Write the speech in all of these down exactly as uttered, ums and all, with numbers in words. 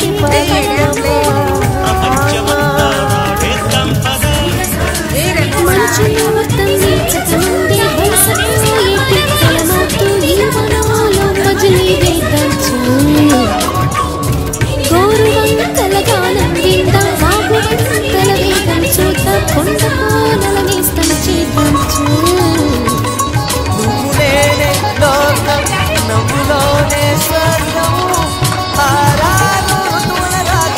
నవ్వులోనే స్వర్గము ఆరారు తులగా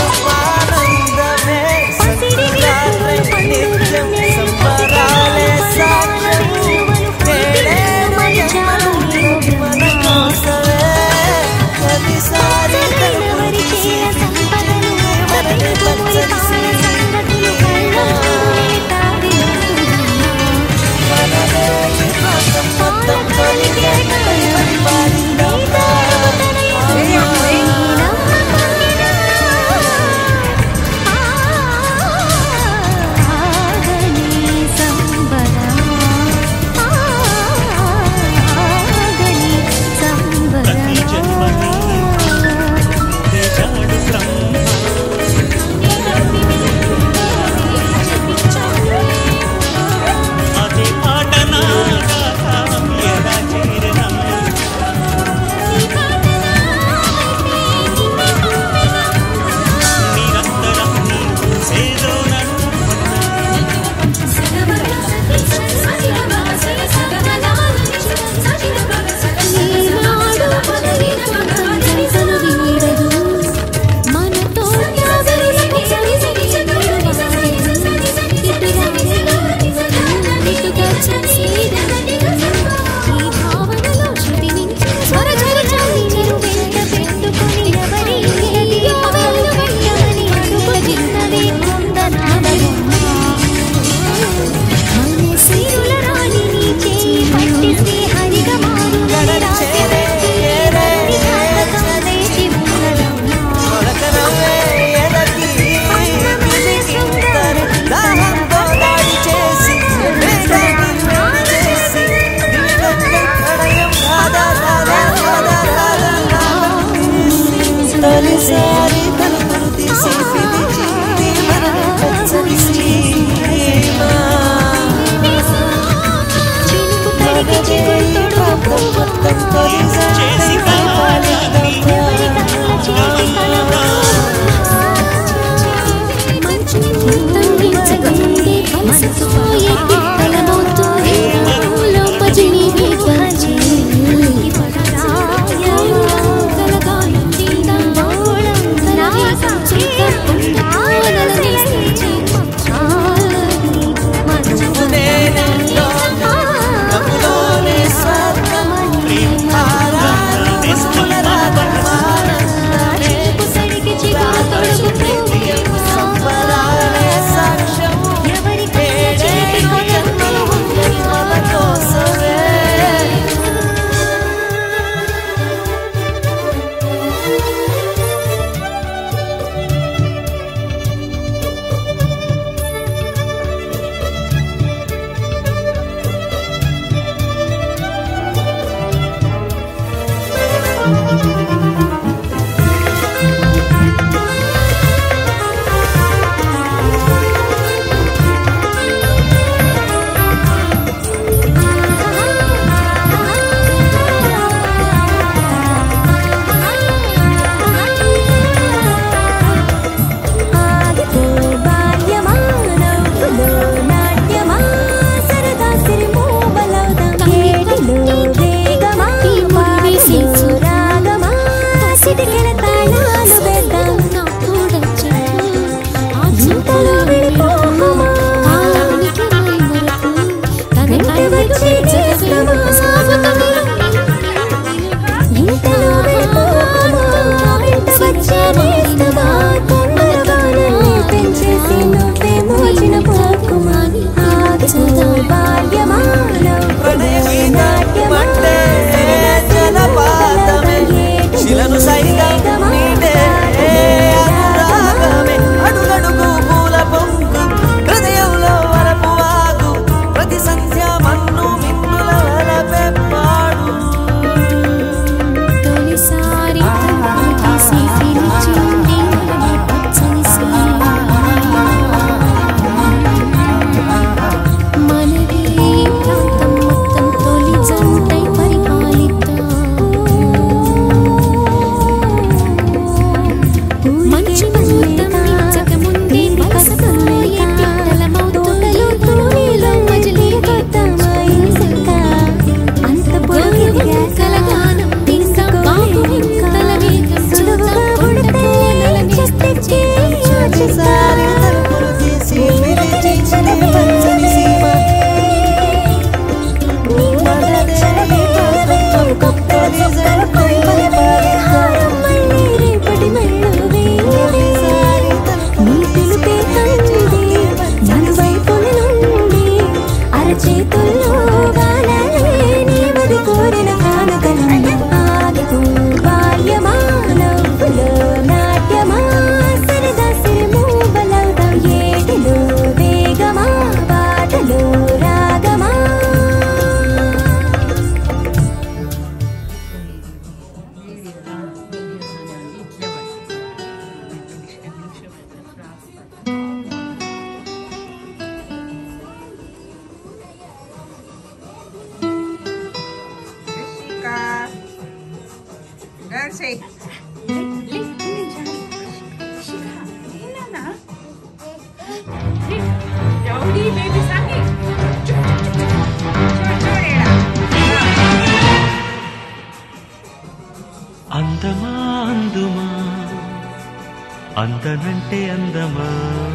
అందనంటే అందమా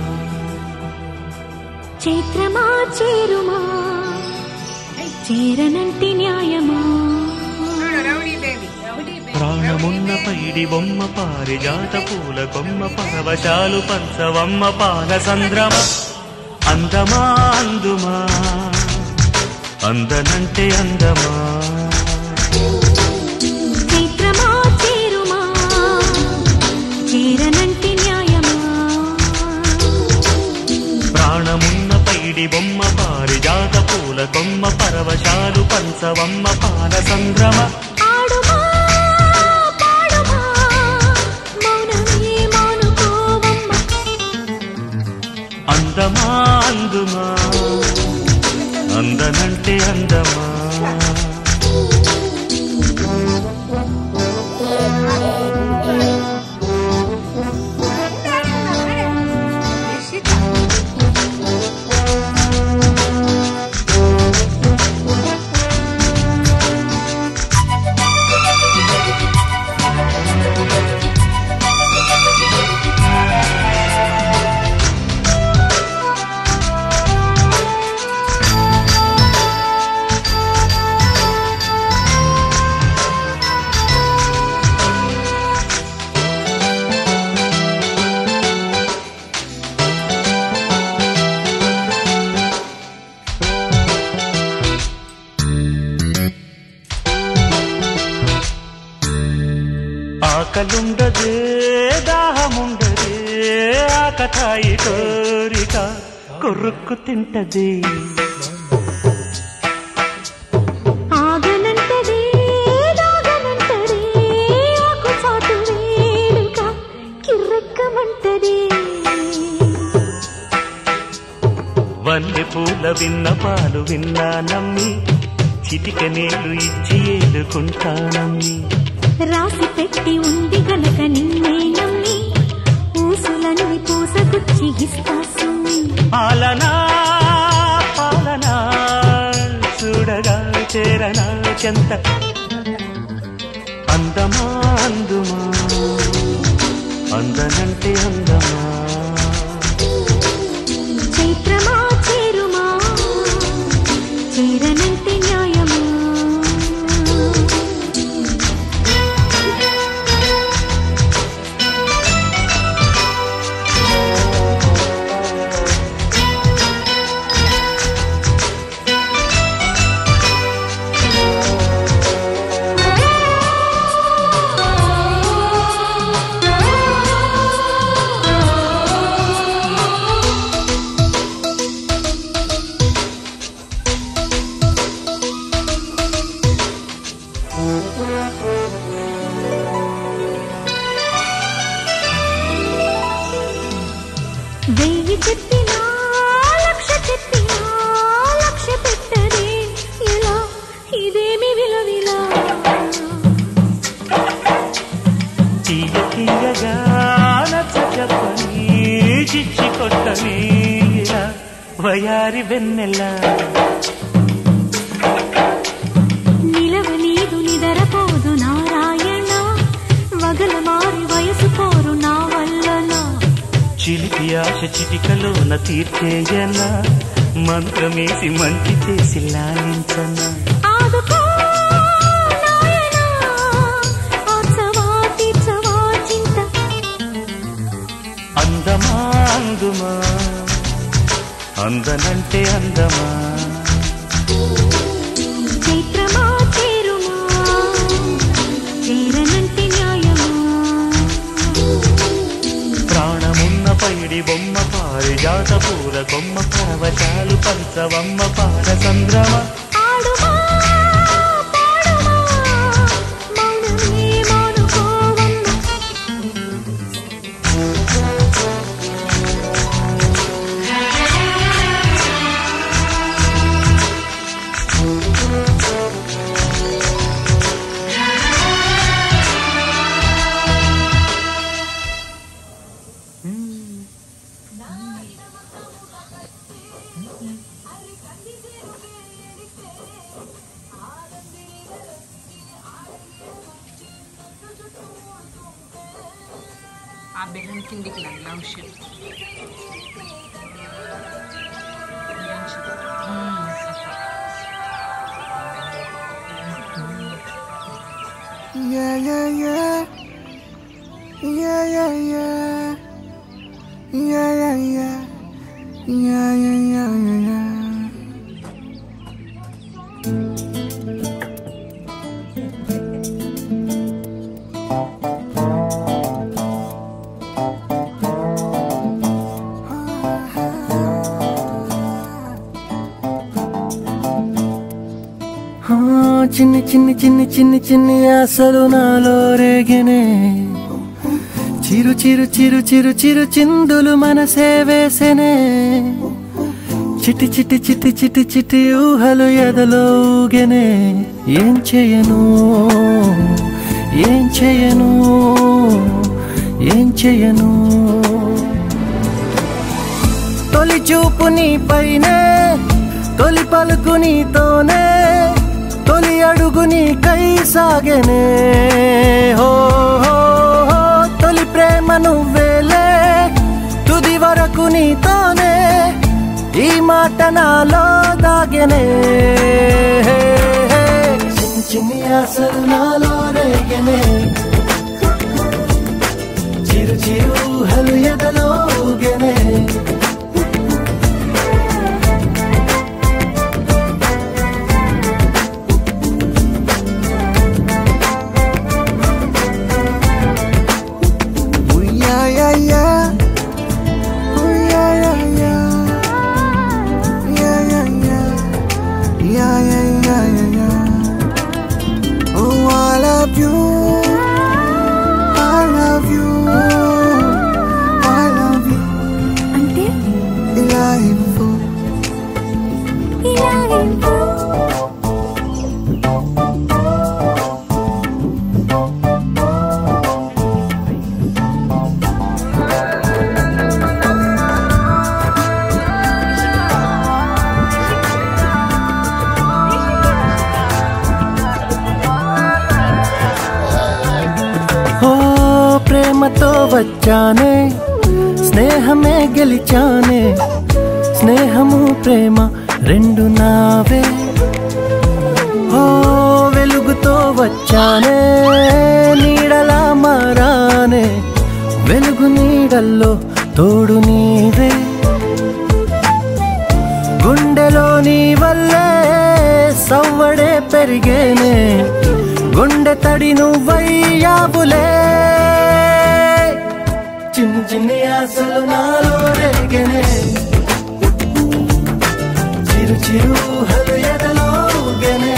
చైత్రమా చేరుమా చేరనంటే న్యాయమా ప్రాణమున్న పైడి బొమ్మ పారిజాత పూల కొమ్మ పరవశాలు పంచవమ్మ పాల సంద్రమ అందమా అందుమా అందనంటే అందమా చైత్రమా చేరుమా చేరనంటే న్యాయమా ప్రాణమున్న పైడి బొమ్మ పారిజాత పూల కొమ్మ పరవశాలు పంచవమ్మ పాల సంద్రమ అందమా అందుమా అందనంటే అందమా ఆకలుండదే దాహముండదే ఆకతాయి కోరిక కొరుక్కు తింటది ఆగనంటదే దాగనంటదే ఆకు చాటు వేడుక కిర్రెక్కమంటది వల్లె పూల విన్న పాలు విన్నా నమ్మి చిటిక నీళ్లు ఇచ్చి ఏలుకుంటానమ్మి రాసి పెట్టి ఉంది గనక నిన్నే నమ్మి పూసులన్నీ పూసగుచ్చి ఇస్తా సుమ్మి పాలనా పాలనా చూడగా చేరనా చెంత అందమా అందుమా అందనంటే అందమా చైత్రమా చేరుమా చేరనంటే న్యాయమా వెయ్యి చెప్పినా లక్ష చెప్పినా లక్ష్య పెట్టదే ఇలా ఇదేమి విలవిలా తీయ తీయగా నచ్చ చెప్పని చిచ్చి కొట్టని ఇలా వయారి వెన్నెల నిలవనీదు నిదరపోదు నారాయణ వగల మారి వయసు పోరు నా వల్లన చిలిపి ఆశ చిటికలోన తీర్చేయన మంత్రమేసి మంచి చేసి లాలించన ఆదుకో నాయనా ఆర్చవా తీర్చవా చింత అందమా అందుమా అందనంటే అందమా చైత్రమా చేరుమా చేరనంటే న్యాయమా ప్రాణమున్న పైడి బొమ్మ పారిజాత పూల కొమ్మ పరవశాలు పంచవమ్మ పాల సంద్రమ ఆడుమా పాడుమా మౌనమే మౌనుకోవమ్మ ఆ బెలూన్ కిందికి లాగా love shape. Yeah, yeah, yeah. Yeah, yeah, yeah. Yeah, yeah, yeah. Yeah, yeah, yeah, yeah, yeah. చిన్ని చిన్ని చిన్ని చిన్ని చిన్ని ఆశలు నాలో రేగనే చిరు చిరు చిరు చిరు చిరు చిందులు మనసే వేసెనే చిట్టి చిట్టి చిట్టి చిట్టి చిట్టి ఊహలు ఎదలో ఊగెనే ఏం చేయను ఏం చేయను ఏం చేయను తొలి చూపు నీ పైనే తొలి పలుకు నీతోనే తొలి అడుగు నీకై సాగెనే హో హో హో తొలి ప్రేమ నువ్వేలే తుది వరకు నీతోనే ఈ మాట నాలో దాగెనే చిన్ని చిన్ని ఆశలు నాలో రేగెనే చిరు చిరు ఊహలు ఎదలో ఊగెనే ప్రేమతో వచ్చానే స్నేహమే గెలిచానే స్నేహము ప్రేమ రెండు నావే ఓ వెలుగుతో వచ్చానే నీడలా మారానే వెలుగు నీడల్లో తోడు నీవే గుండెలో నీ వల్లే సవ్వడే పెరిగేనే గుండె తడి నువ్వయ్యావులే చిన్ని చిన్ని ఆశలు నాలో రేగెనే చిరు చిరు ఊహలు ఎదలో ఊగెనే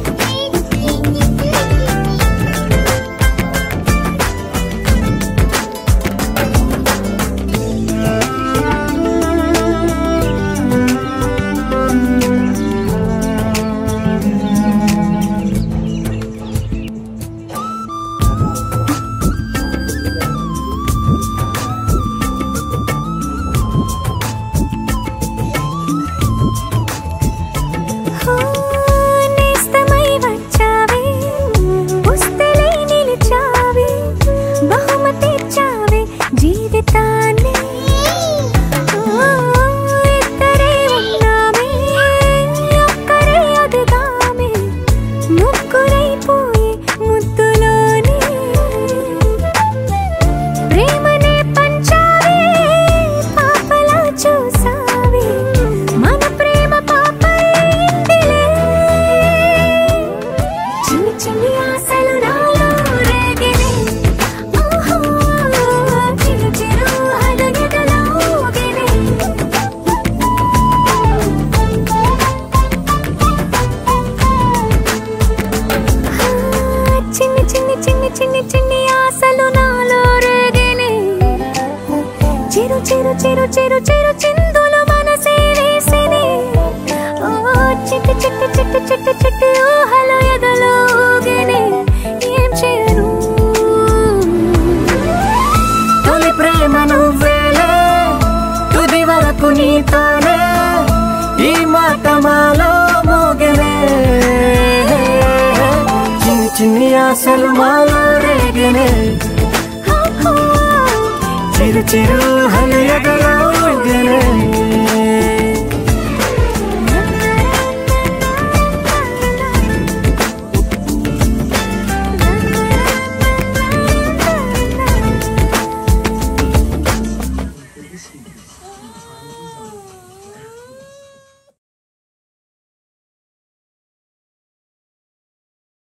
చిరు చిరు చిరు చిరు చిందులు మనసే వేసిని ఓ చిట్టి చిట్టి చిట్టి చిట్టి చిట్టి ఊహలు ఎదలో ఊగెనే ఏం చేయను తొలి ప్రేమ నువ్వేలే తుది వరకు నీతోనే ఈ మాట మాలో మోగెనే చిన్ని చిన్ని ఆశలు మాలో రేగెనే చిరు చిరు హలు ఎదలో ఊగెనే